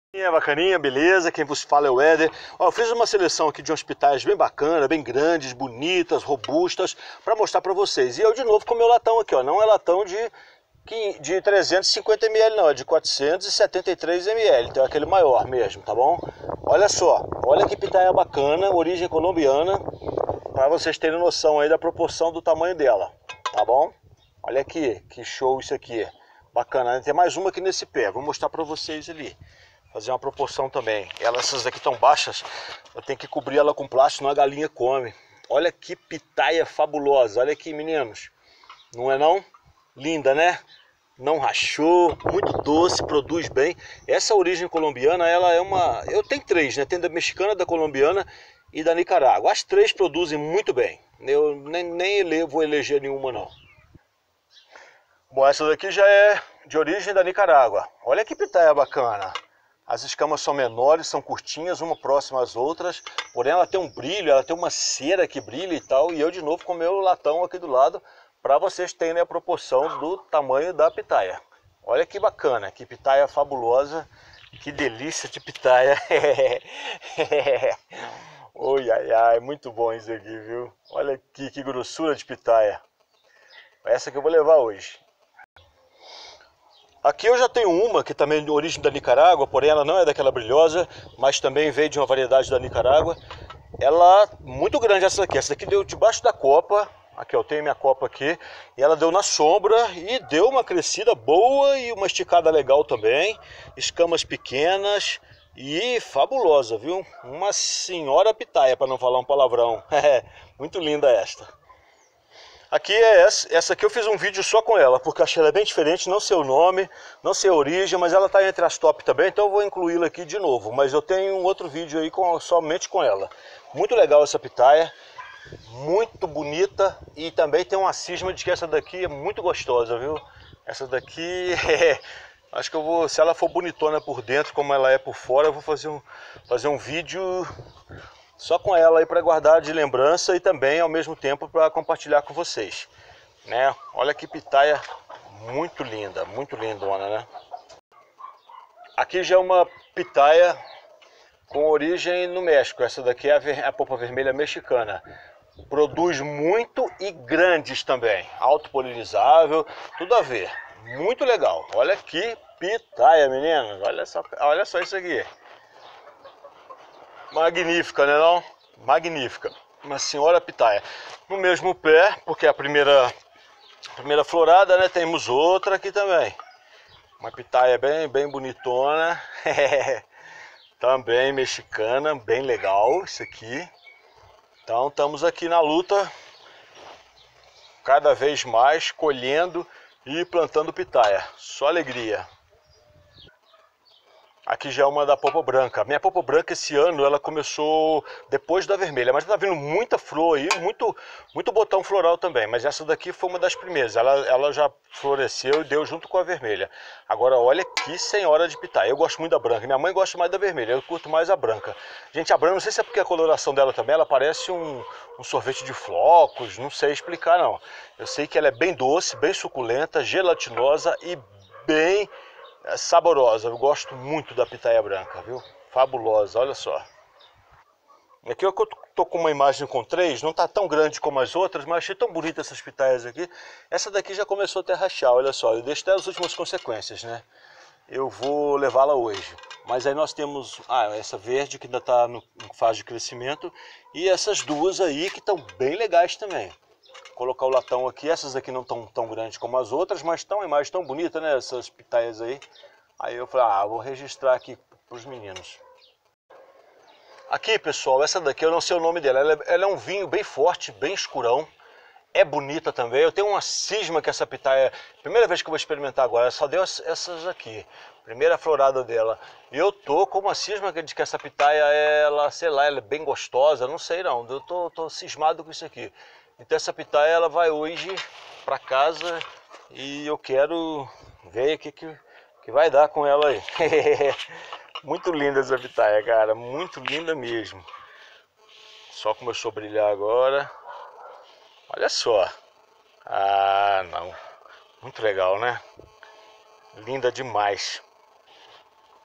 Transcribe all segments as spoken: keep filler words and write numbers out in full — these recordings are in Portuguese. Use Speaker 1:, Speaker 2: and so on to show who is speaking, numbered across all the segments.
Speaker 1: É bacaninha, beleza? Quem vos fala é o Éder. Ó, eu fiz uma seleção aqui de hospitais bem bacana, bem grandes, bonitas, robustas, para mostrar para vocês. E eu de novo com o meu latão aqui, ó. Não é latão de, de trezentos e cinquenta mililitros, não, é de quatrocentos e setenta e três mililitros, então é aquele maior mesmo, tá bom? Olha só, olha que pitaia bacana, origem colombiana, para vocês terem noção aí da proporção do tamanho dela, tá bom? Olha aqui, que show isso aqui. Bacana, né? Tem mais uma aqui nesse pé, vou mostrar para vocês ali. Fazer uma proporção também. Elas, essas aqui estão baixas, eu tenho que cobrir ela com plástico, senão a galinha come. Olha que pitaia fabulosa, olha aqui, meninos. Não é não? Linda, né? Não rachou, muito doce, produz bem. Essa origem colombiana, ela é uma... Eu tenho três, né? Tem da mexicana, da colombiana e da Nicarágua. As três produzem muito bem. Eu nem, nem ele, vou eleger nenhuma, não. Bom, essa daqui já é de origem da Nicarágua. Olha que pitaia bacana. As escamas são menores, são curtinhas, uma próxima às outras, porém ela tem um brilho, ela tem uma cera que brilha e tal, e eu de novo com o meu latão aqui do lado, para vocês terem a proporção do tamanho da pitaia. Olha que bacana, que pitaia fabulosa, que delícia de pitaia. Oi, ai, ai, muito bom isso aqui, viu? Olha aqui que grossura de pitaia. Essa que eu vou levar hoje. Aqui eu já tenho uma que também é de origem da Nicarágua, porém ela não é daquela brilhosa, mas também veio de uma variedade da Nicarágua. Ela, muito grande essa daqui, essa daqui deu debaixo da copa, aqui eu tenho minha copa aqui, e ela deu na sombra e deu uma crescida boa e uma esticada legal também, escamas pequenas e fabulosa, viu? Uma senhora pitaia, para não falar um palavrão, muito linda esta. Aqui é essa, essa aqui eu fiz um vídeo só com ela, porque achei ela bem diferente, não sei o nome, não sei a origem, mas ela está entre as top também, então eu vou incluí-la aqui de novo. Mas eu tenho um outro vídeo aí com, somente com ela. Muito legal essa pitaia, muito bonita e também tem uma cisma de que essa daqui é muito gostosa, viu? Essa daqui, é, acho que eu vou, se ela for bonitona por dentro como ela é por fora, eu vou fazer um, fazer um vídeo... só com ela aí para guardar de lembrança e também ao mesmo tempo para compartilhar com vocês, né? Olha que pitaia muito linda, muito lindona, né? Aqui já é uma pitaia com origem no México. Essa daqui é a, a polpa vermelha mexicana. Produz muito e grandes também, autopolinizável, tudo a ver. Muito legal. Olha que pitaia, meninos. Olha só, olha só isso aqui. Magnífica, né não? Magnífica. Uma senhora pitaia. No mesmo pé, porque a primeira, a primeira florada, né? Temos outra aqui também. Uma pitaia bem, bem bonitona. Também mexicana, bem legal isso aqui. Então estamos aqui na luta, cada vez mais colhendo e plantando pitaia. Só alegria. Aqui já é uma da polpa branca. A minha polpa branca esse ano ela começou depois da vermelha, mas tá vindo muita flor aí, muito, muito botão floral também. Mas essa daqui foi uma das primeiras. Ela, ela já floresceu e deu junto com a vermelha. Agora olha que senhora de pitaia. Eu gosto muito da branca. Minha mãe gosta mais da vermelha. Eu curto mais a branca. Gente, a branca, não sei se é porque a coloração dela também, ela parece um, um sorvete de flocos. Não sei explicar não. Eu sei que ela é bem doce, bem suculenta, gelatinosa e bem... é saborosa, eu gosto muito da pitaia branca, viu? Fabulosa, olha só. Aqui eu tô com uma imagem com três, não tá tão grande como as outras, mas achei tão bonita essas pitaias aqui. Essa daqui já começou a ter rachar, olha só, eu deixo até as últimas consequências, né? Eu vou levá-la hoje. Mas aí nós temos, ah, essa verde que ainda tá no, em fase de crescimento, e essas duas aí que estão bem legais também. Colocar o latão aqui, essas aqui não estão tão grandes como as outras, mas estão em imagem tão bonita, né, essas pitaias aí. Aí eu falei, ah, vou registrar aqui para os meninos. Aqui, pessoal, essa daqui eu não sei o nome dela, ela é, ela é um vinho bem forte, bem escurão. É bonita também, eu tenho uma cisma que essa pitaia, primeira vez que eu vou experimentar agora, só deu essas aqui, primeira florada dela. E eu tô com uma cisma de que essa pitaia, ela, sei lá, ela é bem gostosa, não sei não, eu tô, tô cismado com isso aqui. Então essa pitaia, ela vai hoje para casa e eu quero ver o que, que, que vai dar com ela aí. Muito linda essa pitaia, cara, muito linda mesmo. Só começou a brilhar agora. Olha só. Ah, não. Muito legal, né? Linda demais.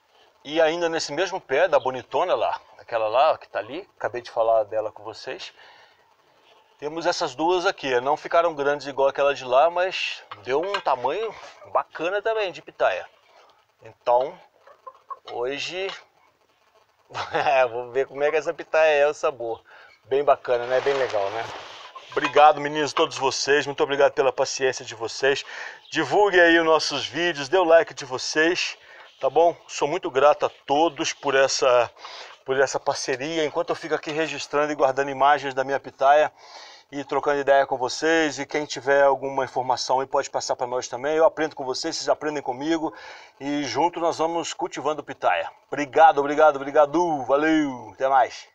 Speaker 1: E ainda nesse mesmo pé da bonitona lá, aquela lá que tá ali, acabei de falar dela com vocês, temos essas duas aqui. Não ficaram grandes igual aquela de lá, mas deu um tamanho bacana também de pitaia. Então, hoje, vamos ver como é que essa pitaia é, o sabor. Bem bacana, né? Bem legal, né? Obrigado, meninos, todos vocês. Muito obrigado pela paciência de vocês. Divulguem aí os nossos vídeos, dê o like de vocês, tá bom? Sou muito grato a todos por essa, por essa parceria. Enquanto eu fico aqui registrando e guardando imagens da minha pitaia e trocando ideia com vocês, e quem tiver alguma informação aí pode passar para nós também. Eu aprendo com vocês, vocês aprendem comigo e junto nós vamos cultivando pitaia. Obrigado, obrigado, obrigado. Valeu, até mais.